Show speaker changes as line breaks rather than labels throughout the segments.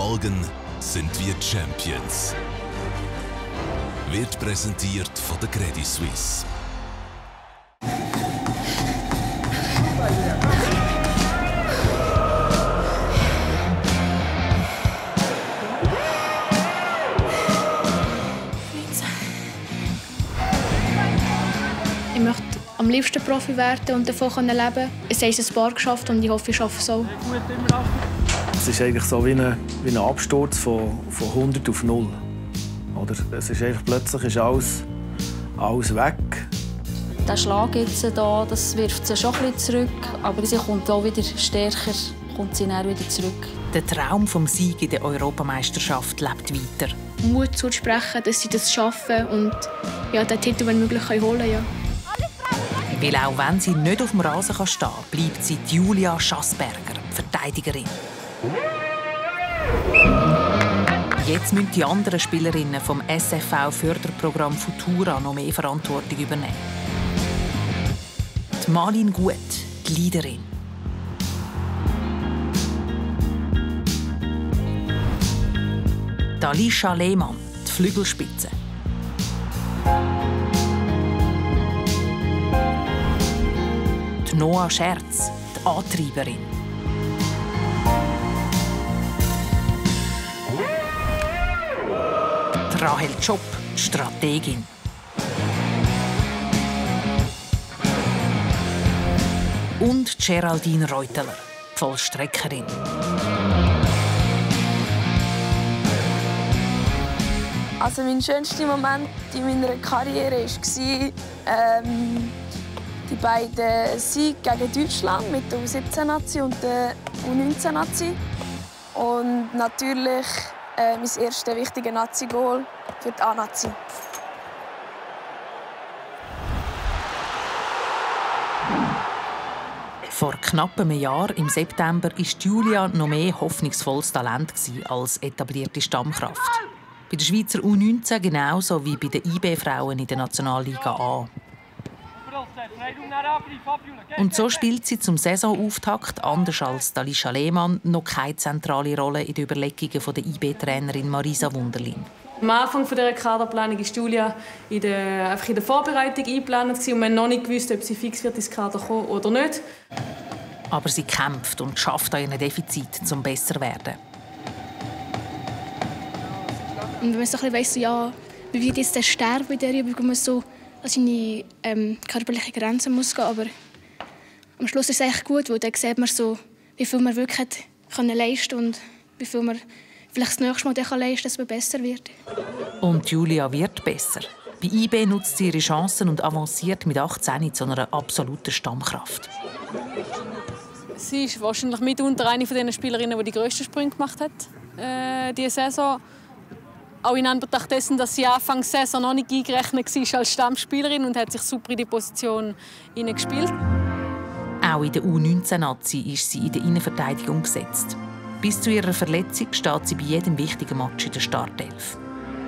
Morgen sind wir Champions. Wird präsentiert von der Credit Suisse.
Ich möchte am liebsten Profi werden und davon leben. Es haben ein paar geschafft und ich hoffe, ich schaffe es auch.
Es ist eigentlich so wie ein Absturz von 100 auf 0. Oder es ist einfach, plötzlich ist alles weg.
Der Schlag jetzt hier, das wirft sie schon ein bisschen zurück, aber sie kommt auch wieder stärker, kommt sie dann wieder zurück.
Der Traum vom Sieg in der Europameisterschaft lebt weiter.
Mut zuzusprechen, dass sie das schaffen und ja, den Titel, wenn möglich, holen können. Ja.
Weil auch wenn sie nicht auf dem Rasen stehen kann, bleibt sie Julia Schassberger, Verteidigerin. Jetzt müssen die anderen Spielerinnen vom SFV-Förderprogramm Futura noch mehr Verantwortung übernehmen. Die Malin Gut, die Leaderin. Die Alicia Lehmann, die Flügelspitze. Die Noah Scherz, die Antreiberin. Die Rahel Tschopp, die Strategin. Und Geraldine Reuteler, die Vollstreckerin.
Also mein schönster Moment in meiner Karriere war die beiden Siege gegen Deutschland mit der U17-Nazi und der U19-Nazi. Und natürlich mein erstes wichtiges Nazi-Goal für die A-Nazi.
Vor knapp einem Jahr, im September, war Julia noch mehr hoffnungsvolles Talent als etablierte Stammkraft. Bei der Schweizer U19 genauso wie bei den IB-Frauen in der Nationalliga A. Und so spielt sie zum Saisonauftakt, anders als Alicia Lehmann, noch keine zentrale Rolle in den Überlegungen der IB-Trainerin Marisa Wunderlin.
Am Anfang dieser Kaderplanung war Julia in der Vorbereitung eingeplant und wir haben noch nicht gewusst, ob sie fix wird ins Kader kommen oder nicht.
Aber sie kämpft und schafft an ihren Defizit, um besser zu werden.
Und wenn man so ein bisschen weiss, ja, wie wird jetzt der sterben in dieser Übung, wo man so an seine körperliche Grenzen muss gehen. Aber am Schluss ist es echt gut, weil dann sieht man so, wie viel man wirklich leisten kann und wie viel man vielleicht das nächste Mal leisten kann, dass man besser wird.
Und Julia wird besser. Bei IB nutzt sie ihre Chancen und avanciert mit 18 zu einer absoluten Stammkraft.
Sie ist wahrscheinlich mitunter eine von den Spielerinnen, die grössten Sprünge gemacht hat diese Saison. Auch in Anbetracht dessen, dass sie Anfang der Saison noch nicht eingerechnet war als Stammspielerin und hat sich super in die Position hineingespielt.
Auch in der U19-Nazi ist sie in der Innenverteidigung gesetzt. Bis zu ihrer Verletzung steht sie bei jedem wichtigen Match in der Startelf.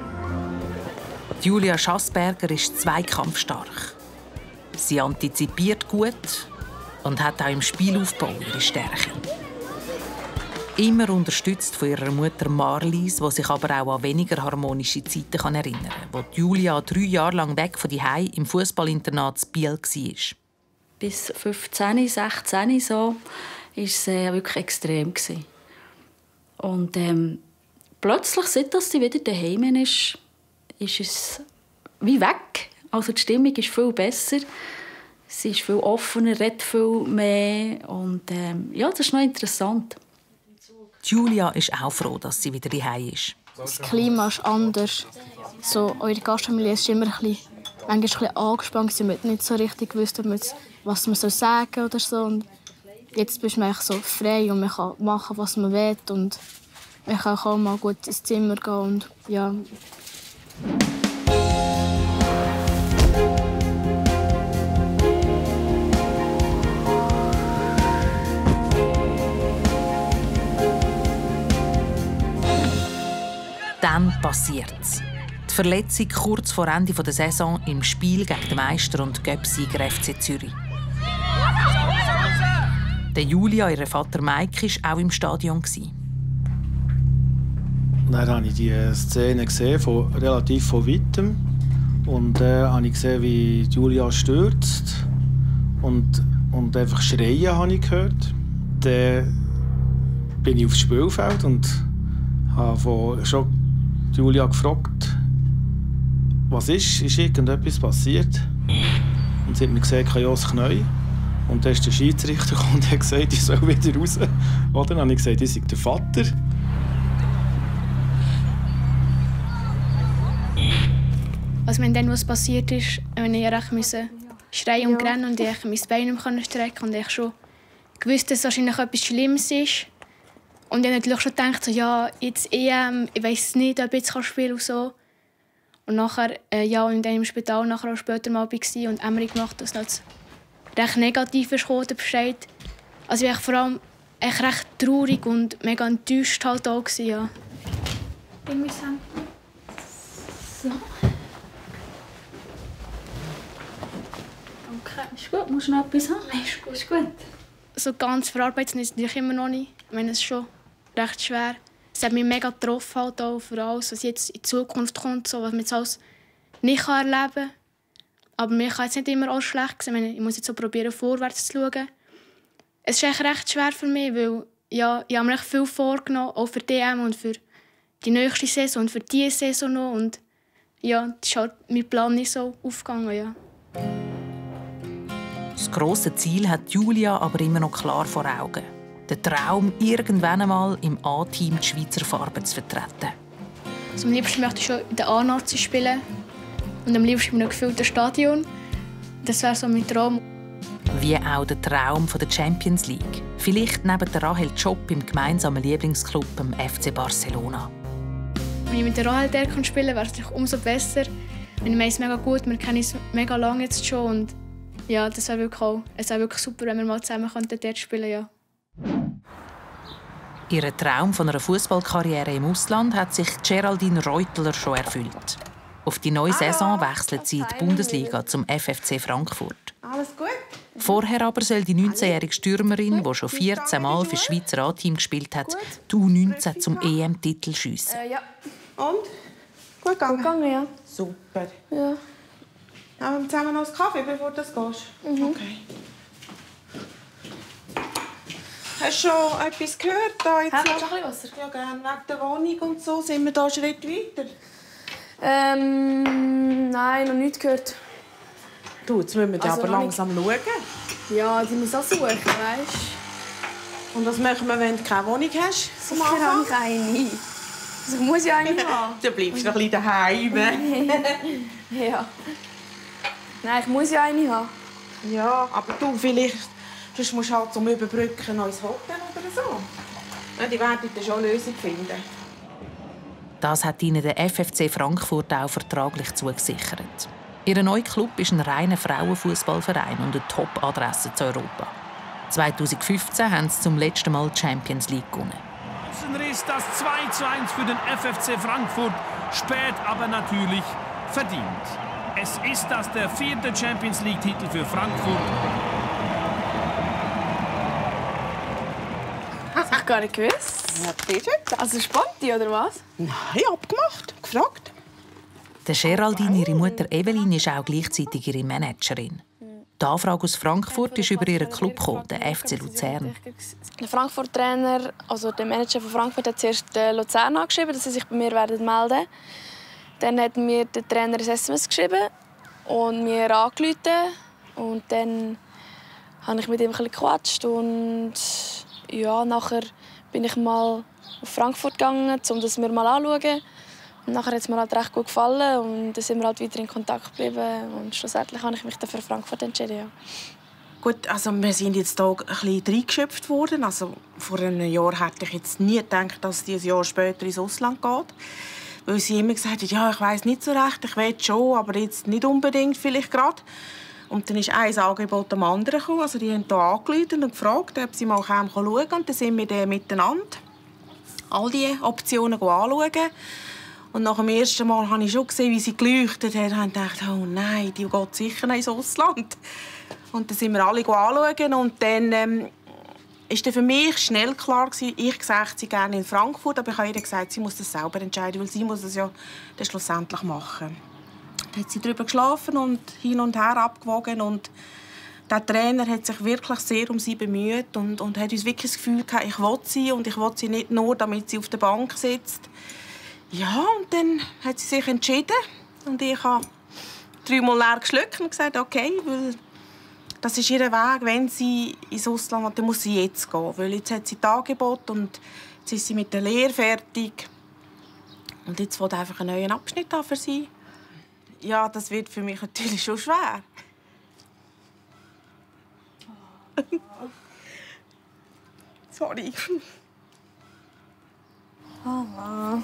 Julia Schassberger ist zweikampfstark. Sie antizipiert gut und hat auch im Spielaufbau ihre Stärke. Immer unterstützt von ihrer Mutter Marlies, die sich aber auch an weniger harmonische Zeiten erinnern kann, wo Julia 3 Jahre lang weg von zuhause im Fußballinternat Biel war.
Bis 15, 16 so, war es wirklich extrem. Und plötzlich, seit sie wieder daheim ist es wie weg. Also die Stimmung ist viel besser. Sie ist viel offener, redet viel mehr. Und ja, das ist noch interessant.
Julia ist auch froh, dass sie wieder daheim ist.
Das Klima ist anders. So, eure Gastfamilie ist immer manchmal ein bisschen angespannt. Man hat nicht so richtig gewusst, was man sagen soll oder so. Und jetzt bist man so frei und man kann machen, was man will. Und man kann auch mal gut ins Zimmer gehen. Und, ja.
Dann passiert's. Die Verletzung kurz vor Ende der Saison im Spiel gegen den Meister und Göpsieger FC Zürich. Der Julia, ihr Vater Mike, war auch im Stadion.
Dann habe ich die Szene gesehen, relativ von weitem. Und dann habe ich gesehen, wie Julia stürzt. Und einfach Schreien habe ich gehört. Dann bin ich aufs Spielfeld und habe schon Julia gefragt, was ist irgendetwas passiert? Und sie hat mir gesagt, ich habe das Knie. Und dann ist der Schiedsrichter gekommen und hat gesagt, ich soll wieder raus. Oder? Dann habe ich gesagt, ich sei der Vater.
Also wenn dann was passiert ist, wenn ich schreien und rennen und ich mein Bein nicht strecken und ich schon gewusst, dass es wahrscheinlich etwas Schlimmes ist. Und ich natürlich schon gedacht, so, ja, jetzt EM, ich weiss nicht, ob ich jetzt spielen kann und so. Und nachher, und dann im Spital nachher auch später mal war und Emery gemacht, dass es recht negativ ist, der Bescheid. Also ich war vor allem echt recht traurig und mega enttäuscht halt auch. Ja. Irgendwie so.
Okay, ist gut. Musst du noch etwas haben?
Nein, ist gut. Ist gut. So ganz verarbeiten ist es immer noch nicht. Ich meine, es ist schon recht schwer. Es hat mich mega getroffen, halt auch für alles, was jetzt in Zukunft kommt, so, was man jetzt alles nicht erleben kann. Aber mir kann jetzt nicht immer alles schlecht sein. Ich muss jetzt so probieren, vorwärts zu schauen. Es ist echt recht schwer für mich, weil ja, ich habe mir echt viel vorgenommen, auch für die EM und für die nächste Saison und für diese Saison noch. Und ja, das ist halt mein Plan nicht so aufgegangen. Ja.
Das grosse Ziel hat Julia aber immer noch klar vor Augen. Der Traum, irgendwann einmal im A-Team die Schweizer Farben zu vertreten.
Also am liebsten möchte ich schon in der A-Nazi spielen. Und am liebsten in einem gefüllten Stadion. Das wäre so mein Traum.
Wie auch der Traum der Champions League. Vielleicht neben der Rahel Job im gemeinsamen Lieblingsclub, dem FC Barcelona.
Wenn ich mit der Rahel der spielen kann, wäre es natürlich umso besser. Ich meine es mega gut, wir kennen es mega lange jetzt schon. Und ja, das wäre wirklich super, wenn wir mal zusammen dort spielen könnten. Ja.
Ihr Traum von einer Fußballkarriere im Ausland hat sich Geraldine Reuteler schon erfüllt. Auf die neue Saison wechselt sie in die Bundesliga zum FFC Frankfurt.
Alles gut?
Vorher aber soll die 19-jährige Stürmerin, die schon 14 Mal für das Schweizer A-Team gespielt hat, die U19 zum EM-Titel schiessen.
Ja. Und? Gut gegangen?
Gut gegangen, ja.
Super.
Ja.
Haben wir zusammen noch einen Kaffee, bevor du gehst?
Mhm.
Okay. Hast du schon etwas gehört? Da jetzt
Hast du schon ein bisschen Wasser?
Ja, gerne. Wegen der Wohnung und so. Sind wir da einen Schritt weiter?
Nein, noch nichts gehört.
Du, jetzt müssen wir
Also
aber langsam schauen.
Ja, die muss auch suchen, weißt du?
Und was machen wir, wenn du keine Wohnung hast?
Sicher habe ich eine. Also ich muss ja eine haben.
Du bleibst noch ein bisschen daheim.
Ja. Nein, ich muss ja eine haben.
Ja, aber du, vielleicht sonst musst du halt zum Überbrücken noch ins Hotel oder so. Ja, die werden dann schon eine Lösung finden.
Das hat ihnen der FFC Frankfurt auch vertraglich zugesichert. Ihr neuer Club ist ein reiner Frauenfußballverein und eine Top-Adresse zu Europa. 2015 haben sie zum letzten Mal die Champions League gewonnen.
Riss das 2:1 für den FFC Frankfurt, spät aber natürlich verdient. Es ist das der 4. Champions League-Titel für Frankfurt.
Das habe ich gar nicht gewusst.
Ja, bitte.
Also Sponti, oder was?
Nein, abgemacht. Gefragt.
Der Geraldine, ihre Mutter Evelyn, ist auch gleichzeitig ihre Managerin. Die Anfrage aus Frankfurt ist über ihren Club gekommen, den FC Luzern.
Der Frankfurt-Trainer, also der Manager von Frankfurt, hat zuerst Luzern angeschrieben, dass sie sich bei mir melden werden. Dann hat mir der Trainer ein SMS geschrieben und mir angerufen. Und dann habe ich mit ihm ein bisschen gequatscht. Und ja, nachher bin ich mal auf Frankfurt gegangen, um das mir mal anzuschauen. Und nachher hat es mir halt recht gut gefallen und dann sind wir halt weiter in Kontakt geblieben. Und schlussendlich habe ich mich dann für Frankfurt entschieden. Ja.
Gut, also wir sind jetzt hier ein bisschen reingeschöpft worden. Also vor einem Jahr hätte ich jetzt nie gedacht, dass es ein Jahr später ins Ausland geht. Weil sie immer gesagt hat, ja, ich weiss nicht so recht, ich will schon, aber jetzt nicht unbedingt, vielleicht gerade. Und dann ist ein Angebot am anderen gekommen. Also die haben hier angerufen und gefragt, ob sie mal schauen können. Und dann sind wir dann miteinander all diese Optionen anschauen. Und nach dem ersten Mal habe ich schon gesehen, wie sie geleuchtet hat. Und dachte, oh nein, die geht sicher ins Ausland. Und dann sind wir alle anschauen. Und dann ist dann für mich schnell klar gewesen, ich sagte sie gerne in Frankfurt, aber ich habe ihr gesagt, sie muss das selber entscheiden, weil sie muss es ja dann schlussendlich machen. Dann hat sie darüber geschlafen und hin und her abgewogen und der Trainer hat sich wirklich sehr um sie bemüht und hat uns wirklich das Gefühl gehabt, ich will sie und ich will sie nicht nur, damit sie auf der Bank sitzt. Ja, und dann hat sie sich entschieden und ich habe 3-mal leer geschluckt und gesagt, okay, weil das ist ihr Weg, wenn sie ins Ausland will, dann muss sie jetzt gehen, weil jetzt hat sie das Angebot und jetzt ist sie mit der Lehre fertig und jetzt will einfach einen neuen Abschnitt für sie. Ja, das wird für mich natürlich schon schwer. Sorry.
Mama.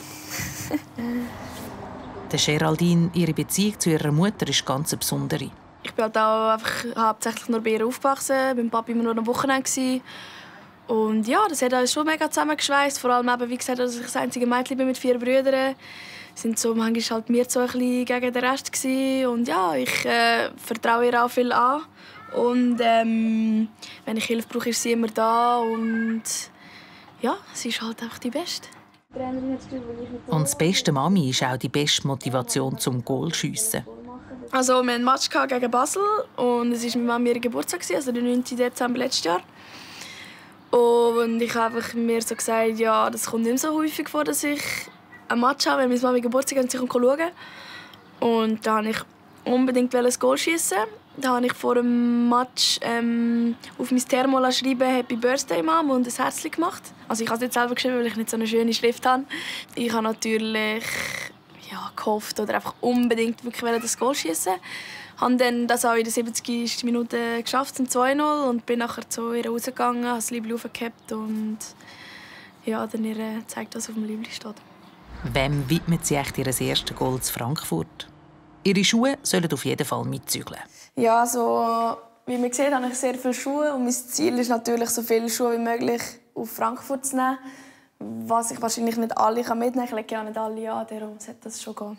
Der Geraldine, ihre Beziehung zu ihrer Mutter ist ganz eine besondere.
Ich bin halt auch einfach hauptsächlich nur bei ihr aufgewachsen. Beim Papi immer nur am Wochenende. Und ja, das hat uns schon mega zusammengeschweißt. Vor allem eben, wie gesagt, dass ich das einzige Mädchen bin mit 4 Brüdern. Sind so manchmal halt wir so ein bisschen gegen den Rest gewesen. Und ja, ich vertraue ihr auch viel an. Und wenn ich Hilfe brauche, ist sie immer da. Und ja, sie ist halt einfach die Beste.
Und das beste Mami ist auch die beste Motivation zum Goalschiessen.
Also, wir hatten einen Match gegen Basel und es war mit Mami ihr Geburtstag, also der 9. Dezember letztes Jahr. Und ich habe mir so gesagt, ja, das kommt nicht mehr so häufig vor, dass ich ein Match habe, wenn meine Mami Geburtstag hat und sie schauen. Und da wollte ich unbedingt ein Goal schiessen. Da habe ich vor dem Match auf mein Thermo geschrieben, «Happy Birthday, Mom», und ein Herzchen gemacht. Also ich habe es nicht selber geschrieben, weil ich nicht so eine schöne Schrift habe. Ich habe natürlich gehofft oder einfach unbedingt wirklich das Goal schiessen. Ich habe dann das auch in der 70. Minute geschafft, zum 2-0, und bin nachher zu ihr rausgegangen, habe das Liebling aufgehabt und ja, dann ihr gezeigt, was auf dem Liebling steht.
Wem widmet sie echt ihr erstes Goal zu Frankfurt? Ihre Schuhe sollen auf jeden Fall mitzügeln.
Ja, also, wie man sieht, habe ich sehr viele Schuhe und mein Ziel ist natürlich, so viele Schuhe wie möglich auf Frankfurt zu nehmen. Was ich wahrscheinlich nicht alle mitnehmen kann. Ich lege ja nicht alle an, darum sollte das schon gehen.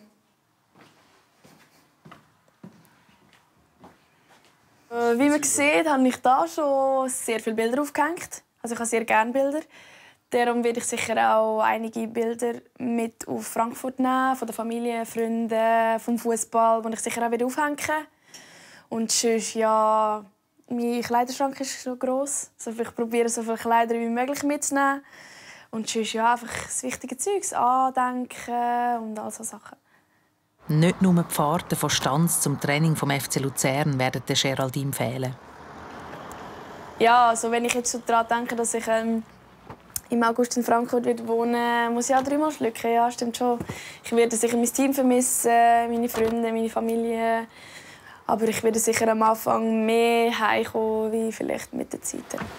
Wie man sieht, habe ich da schon sehr viele Bilder aufgehängt. Also ich habe sehr gerne Bilder. Darum werde ich sicher auch einige Bilder mit auf Frankfurt nehmen, von der Familie, Freunden, vom Fußball, die ich sicher auch wieder aufhängen. Und sonst, ja, mein Kleiderschrank ist so gross. Also ich probiere so viele Kleider wie möglich mitzunehmen. Und sonst, ja, einfach das wichtige Zeug, Andenken und all solche Sachen.
Nicht nur die Fahrten von Stanz zum Training vom FC Luzern werden der Geraldine fehlen.
Ja, also wenn ich jetzt so daran denke, dass ich im August in Frankfurt wohnen, muss ich auch 3-mal schlucken. Ja, stimmt schon. Ich werde sicher mein Team vermissen, meine Freunde, meine Familie. Aber ich werde sicher am Anfang mehr heimkommen, wie vielleicht mit der Zeit.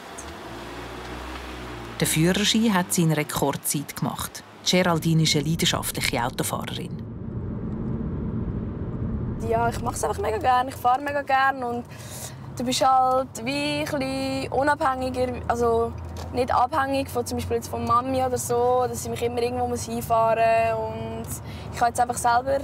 Der Führerschein hat sie in Rekordzeit gemacht. Geraldine ist eine leidenschaftliche Autofahrerin.
Ja, ich mache es einfach mega gerne. Ich fahre mega gerne und du bist halt wie ein bisschen unabhängiger, also nicht abhängig von zum Beispiel jetzt von Mami oder so, dass ich mich immer irgendwo hinfahren muss. Und ich kann jetzt einfach selber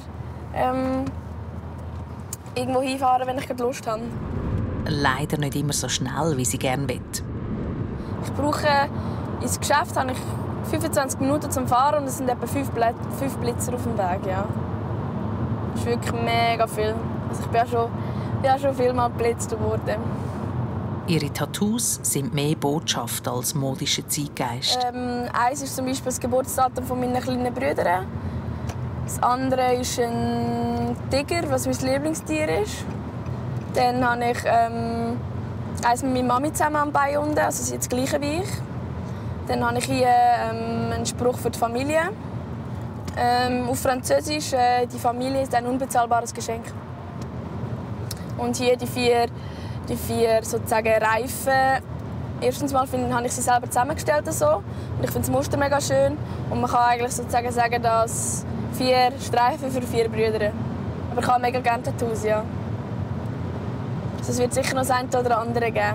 irgendwo hinfahren, wenn ich Lust habe.
Leider nicht immer so schnell, wie sie gerne will.
Ich brauche ins Geschäft habe ich 25 Minuten zum Fahren und es sind etwa 5 Blitzer auf dem Weg. Ja. Das ist wirklich mega viel. Also ich bin auch schon viel mal geblitzt worden.
Ihre Tattoos sind mehr Botschaft als modischer Zeitgeist.
Eins ist zum Beispiel das Geburtsdatum meiner kleinen Brüder. Das andere ist ein Tiger, was mein Lieblingstier ist. Dann habe ich eins mit meiner Mami zusammen am Bein unten, also sie ist das gleiche wie ich. Dann habe ich hier einen Spruch für die Familie. Auf Französisch, die Familie ist ein unbezahlbares Geschenk. Und hier die vier sozusagen Reifen. Erstens mal habe ich sie selber zusammengestellt. So. Und ich finde das Muster mega schön. Und man kann eigentlich sozusagen sagen, dass 4 Streifen für 4 Brüder. Aber ich habe mega gerne Tattoos, ja. Also es wird sicher noch das eine oder andere geben.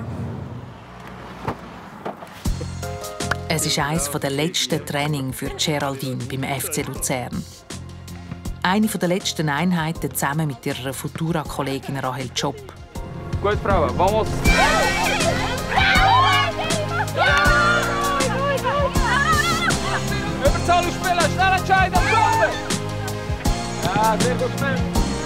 Es ist eines der letzten Trainings für Geraldine beim FC Luzern. Eine der letzten Einheiten zusammen mit ihrer Futura-Kollegin Rahel Tschopp.
Gut, Frauen, vamos! schnell entscheiden, stoppen! Ja, sehr gut, schnell.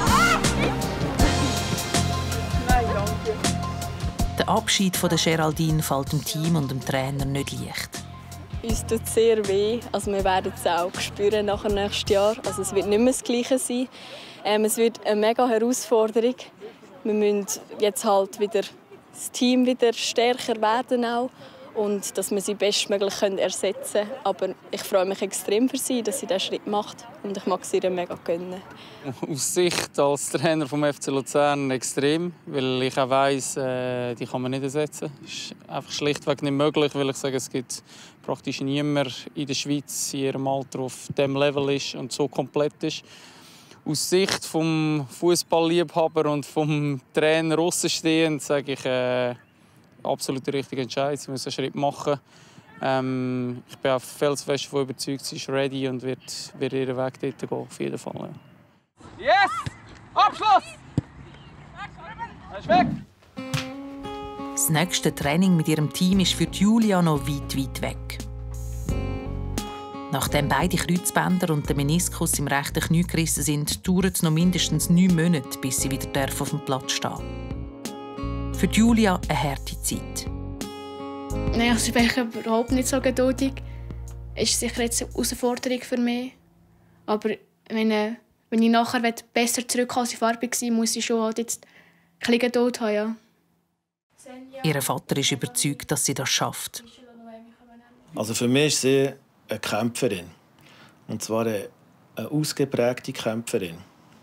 Nein, danke.
Der Abschied von der Geraldine fällt dem Team und dem Trainer nicht leicht.
Uns tut es sehr weh. Also wir werden es auch spüren nachher nächstes Jahr. Also es wird nicht mehr das Gleiche sein. Es wird eine mega Herausforderung. Wir müssen jetzt halt wieder das Team wieder stärker werden auch. Und dass wir sie bestmöglich ersetzen können. Aber ich freue mich extrem für sie, dass sie diesen Schritt macht. Und ich mag sie ihr mega gönnen.
Aus Sicht als Trainer vom FC Luzern extrem, weil ich auch weiss, die kann man nicht ersetzen. Das ist einfach schlichtweg nicht möglich, weil ich sage, es gibt praktisch niemand in der Schweiz in ihrem Alter, der auf diesem Level ist und so komplett ist. Aus Sicht vom Fußballliebhaber und vom Trainer außenstehend sage ich, absolut der richtige Entscheid. Sie müssen einen Schritt machen. Ich bin auch felsenfest davon überzeugt, sie ist ready und wird ihren Weg dort gehen, auf jeden Fall. Ja.
Yes! Abschluss! Er ist weg!
Das nächste Training mit ihrem Team ist für Julia noch weit, weit weg. Nachdem beide Kreuzbänder und der Meniskus im rechten Knie gerissen sind, dauert es noch mindestens 9 Monate, bis sie wieder auf dem Platz stehen darf. Für Julia eine harte Zeit.
Nein, ich bin überhaupt nicht so geduldig. Es ist sicher jetzt eine Herausforderung für mich. Aber wenn ich nachher besser zurückkomme, als ich vorher war, muss ich schon halt jetzt ein bisschen Geduld haben. Ja.
Ihr Vater ist überzeugt, dass sie das schafft.
Also für mich ist sie eine Kämpferin. Und zwar eine ausgeprägte Kämpferin.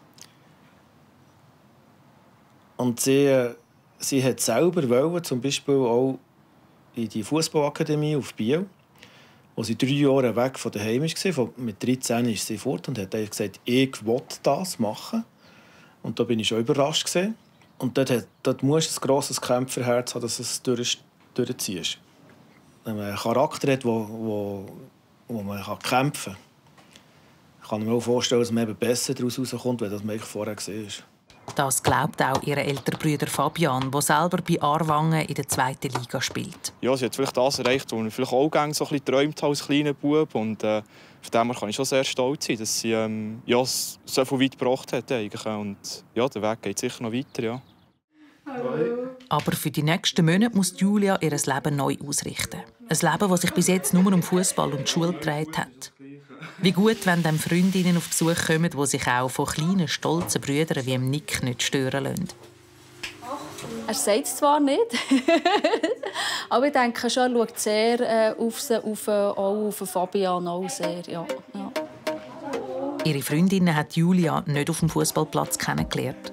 Und sie hat selber wollen, zum Beispiel auch in die Fußballakademie auf Biel, wo sie 3 Jahre weg von daheim war. Mit 13 ist sie fort und hat gesagt, ich will das machen. Und da bin ich schon überrascht. Und dort musst du ein grosses Kämpferherz haben, dass du es durchziehst. Wenn man einen Charakter hat, wo man kämpfen kann, kann man mir auch vorstellen, dass man eben besser daraus rauskommt, als man vorher gesehen ist.
Das glaubt auch ihr älterer Bruder Fabian, der selber bei Aarwangen in der 2. Liga spielt.
Ja, sie hat vielleicht das erreicht, was ich vielleicht auch so ein bisschen geträumt habe als kleiner Bub. Und von dem her kann ich schon sehr stolz sein, dass sie so viel weit gebracht hat. Eigentlich. Und ja, der Weg geht sicher noch weiter. Ja.
Aber für die nächsten Monate muss Julia ihr Leben neu ausrichten. Ein Leben, das sich bis jetzt nur um Fußball und Schule gedreht hat. Wie gut, wenn dann Freundinnen auf Besuch kommen, die sich auch von kleinen, stolzen Brüdern wie Nick nicht stören lassen.
Er sagt es zwar nicht, aber ich denke schon, er schaut sehr auf sie, auch auf Fabian auch sehr. Ja.
Ihre Freundinnen hat Julia nicht auf dem Fußballplatz kennengelernt.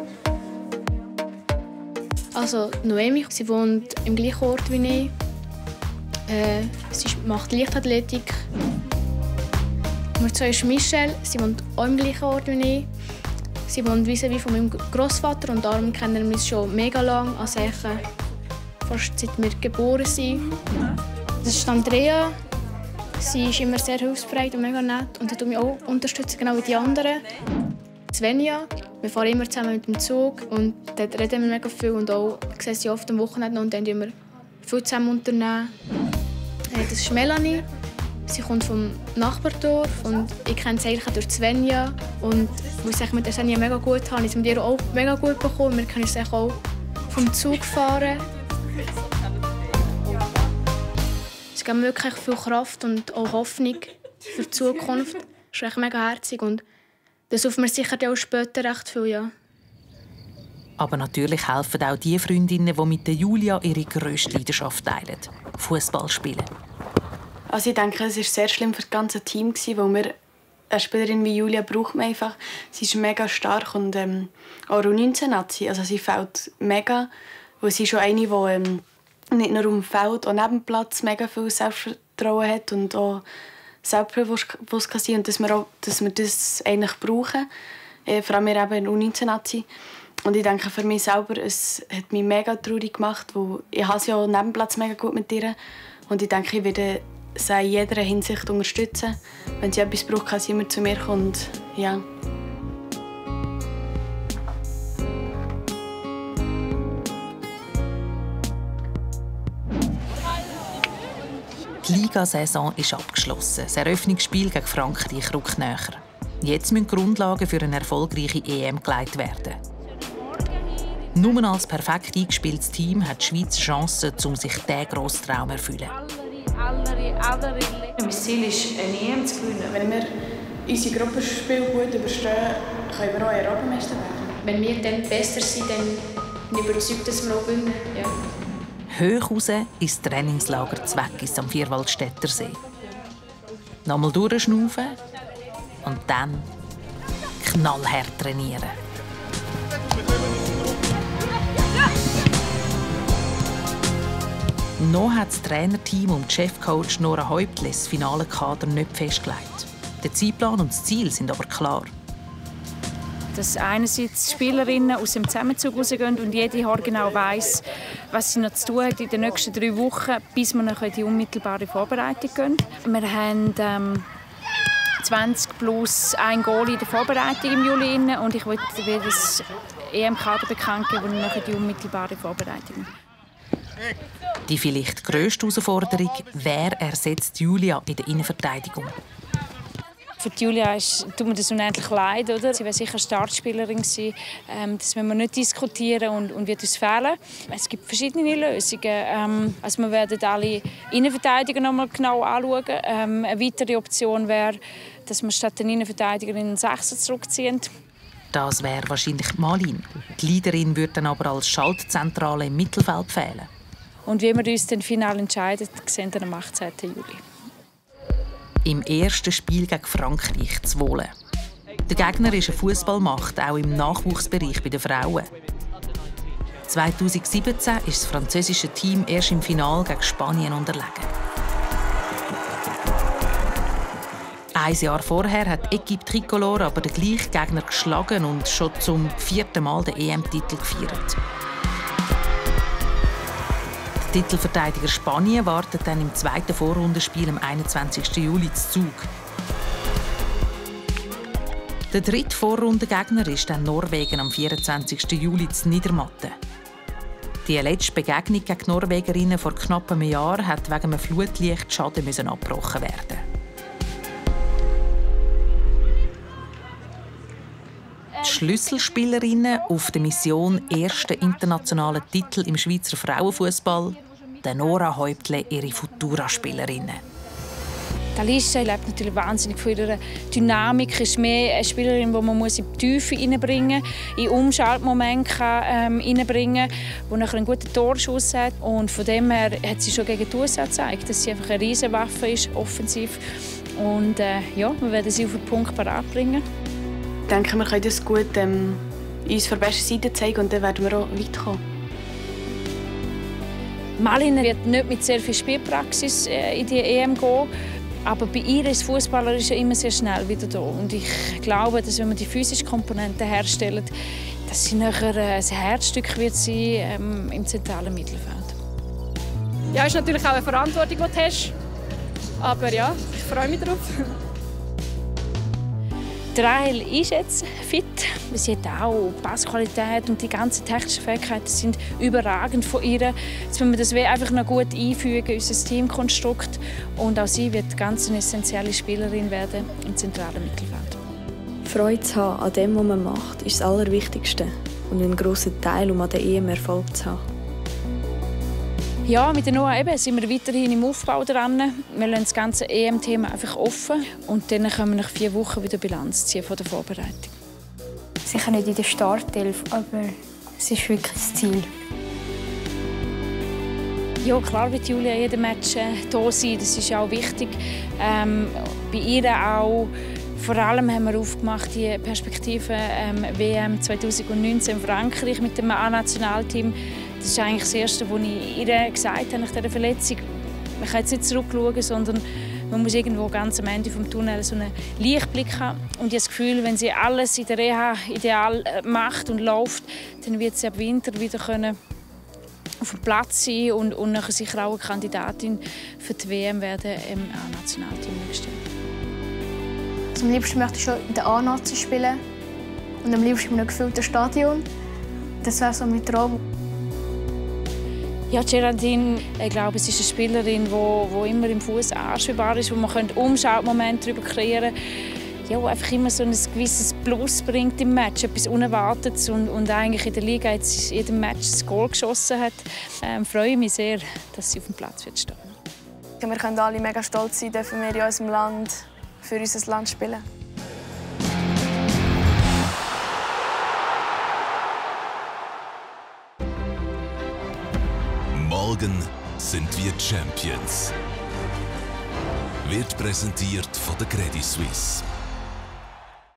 Also Noemi, sie wohnt im gleichen Ort wie ich. Sie macht Leichtathletik. Nummer 2 ist Michelle. Sie wohnt auch im gleichen Ort wie ich. Sie wohnt vis-à-vis von meinem Großvater und darum kennen wir uns schon mega lang. Also fast seit wir geboren sind. Das ist Andrea. Sie ist immer sehr hilfsbereit und mega nett und hat mich auch unterstützt, genau wie die anderen. Svenja, wir fahren immer zusammen mit dem Zug und dort reden wir mega viel und auch sehen sie oft am Wochenende und dann wir viel zusammen unternehmen. Das ist Melanie. Sie kommt vom Nachbardorf und ich kenne sie eigentlich durch Svenja. Und weil ich mit der Svenja mega gut habe, ist mit ihr auch mega gut bekommen. Wir können uns auch vom Zug fahren. Es gibt wirklich viel Kraft und auch Hoffnung für die Zukunft. Das ist echt mega herzig und das hoffen wir sicher auch später recht viel, ja.
Aber natürlich helfen auch die Freundinnen, die mit Julia ihre grösste Leidenschaft teilen: Fußball spielen.
Also ich denke, es war sehr schlimm für das ganze Team, weil wir eine Spielerin wie Julia braucht man einfach. Sie ist mega stark und auch U19-Nazi. Also sie fällt mega, weil sie ist schon eine, die nicht nur auf dem Feld, auch neben dem Platz mega viel Selbstvertrauen hat und auch selbstbewusst kann sein und dass wir das eigentlich brauchen. Vor allem wir eben in U19-Nazi. Und ich denke für mich selber, es hat mich mega traurig gemacht, weil ich habe sie auch neben dem Platz mega gut mit ihr. Und ich denke, ich werde sie in jeder Hinsicht unterstützen. Wenn sie etwas braucht, kann sie immer zu mir kommen. Und, ja.
Die Ligasaison ist abgeschlossen. Das Eröffnungsspiel gegen Frankreich rückt näher. Jetzt müssen die Grundlagen für eine erfolgreiche EM gelegt werden. Nur als perfekt eingespieltes Team hat die Schweiz Chancen, um sich diesen grossen Traum zu erfüllen.
Mein Ziel ist, eine EM zu gewinnen. Wenn wir unsere Gruppenspiele gut überstehen, können wir auch Europameister werden.
Wenn wir dann besser sind, dann bin ich überzeugt, dass wir auch gewinnen. Ja.
Hoch raus ins Trainingslager Zweckis am Vierwaldstätter See. Nochmal durchschnaufen und dann knallhart trainieren. Noch hat das Trainerteam um Chefcoach Nora Häuptle das finale Kader nicht festgelegt. Der Zeitplan und das Ziel sind aber klar.
Dass einerseits die Spielerinnen aus dem Zusammenzug rausgehen und jede genau weiss, was sie noch zu tun hat in den nächsten 3 Wochen, bis wir noch in die unmittelbare Vorbereitung gehen. Wir haben 20 plus 1 Goal in der Vorbereitung im Juli und ich will das EM-Kader bekannt geben, und noch in die unmittelbare Vorbereitung.
Die vielleicht grösste Herausforderung: wer ersetzt Julia in der Innenverteidigung?
Für Julia tut mir das unendlich leid. Oder? Sie wäre sicher Startspielerin gewesen. Das wollen wir nicht diskutieren und wird uns fehlen. Es gibt verschiedene Lösungen. Also wir werden alle Innenverteidiger noch mal genau anschauen. Eine weitere Option wäre, dass wir statt den Innenverteidiger in den Sechser zurückziehen.
Das wäre wahrscheinlich Malin. Die Leaderin würde dann aber als Schaltzentrale im Mittelfeld fehlen.
Und wie wir uns dann final entscheiden, sehen wir am 18. Juli.
Im ersten Spiel gegen Frankreich zu Wohlen. Der Gegner ist eine Fußballmacht, auch im Nachwuchsbereich bei den Frauen. 2017 ist das französische Team erst im Finale gegen Spanien unterlegen. Ein Jahr vorher hat Equipe Tricolore aber den gleichen Gegner geschlagen und schon zum 4. Mal den EM-Titel gefeiert. Der Titelverteidiger Spanien wartet dann im 2. Vorrundenspiel am 21. Juli zu Zug. Der 3. Vorrundengegner ist dann Norwegen am 24. Juli zu Niedermatten. Die letzte Begegnung gegen die Norwegerinnen vor knapp einem Jahr hat wegen einem Flutlichtschaden abgebrochen werden. Die Schlüsselspielerinnen auf der Mission ersten internationalen Titel im Schweizer Frauenfußball, der Nora Häuptle, ihre Futura-Spielerinnen.
Alicia lebt natürlich wahnsinnig von ihrer Dynamik. Sie ist mehr eine Spielerin, die man in die Tiefe hineinbringen muss, in Umschaltmomente hineinbringen kann, die nachher einen guten Torschuss hat. Und von dem her hat sie schon gegen die USA gezeigt, dass sie einfach eine Riesenwaffe ist, offensiv. Und ja, wir werden sie auf den Punkt parat bringen.
Ich denke, wir können das gut uns von der besten Seite zeigen und dann werden wir auch weiterkommen.
Malin wird nicht mit sehr viel Spielpraxis in die EM gehen, aber bei ihr ist Fußballer immer sehr schnell wieder da. Und ich glaube, dass wenn wir die physische Komponente herstellen, dass sie nachher ein Herzstück wird sein im zentralen Mittelfeld.
Ja, ist natürlich auch eine Verantwortung, die du hast. Aber ja, ich freue mich darauf.
Rahel ist jetzt fit. Sie hat auch Passqualität und die ganzen technischen Fähigkeiten sind überragend von ihr. Jetzt müssen wir das einfach noch gut einfügen in unser Teamkonstrukt. Und auch sie wird ganz eine essentielle Spielerin werden im zentralen Mittelfeld.
Freude zu haben an dem, was man macht, ist das Allerwichtigste. Und einen grossen Teil, um an der EM Erfolg zu haben.
Ja, mit der Noah sind wir weiterhin im Aufbau dran. Wir lassen das ganze EM-Thema einfach offen und dann können wir nach 4 Wochen wieder Bilanz ziehen von der Vorbereitung.
Sicher nicht in der Startelf, aber es ist wirklich das Ziel.
Ja, klar wird Julia in jedem Match da sein. Das ist auch wichtig. Bei ihr auch. Vor allem haben wir aufgemacht die Perspektive WM 2019 in Frankreich mit dem A-Nationalteam. Das ist eigentlich das Erste, was ich ihr gesagt habe nach dieser Verletzung. Man kann jetzt nicht zurückschauen, sondern man muss irgendwo ganz am Ende des Tunnels so einen Lichtblick haben. Und ich habe das Gefühl, wenn sie alles in der Reha ideal macht und läuft, dann wird sie ab Winter wieder auf dem Platz sein und nachher sicher auch eine Kandidatin für die WM werden im A-Nationalteam stehen.
Also am liebsten möchte ich schon in der A-Nazi spielen und am liebsten in einem gefüllten Stadion. Das wäre so mein Traum.
Ja, Geraldine, ich glaube, es ist eine Spielerin, die immer im Fuß anspielbar ist, wo man Umschaltmomente darüber kreieren kann. Ja, wo einfach immer so ein gewisses Plus bringt im Match, etwas Unerwartetes und eigentlich in der Liga jetzt in jedem Match ein Goal geschossen hat. Freue mich sehr, dass sie auf dem Platz wird stehen.
Wir können alle mega stolz sein, dürfen wir in unserem Land für unser Land spielen.
Morgen sind wir Champions. Wird präsentiert von der Credit Suisse.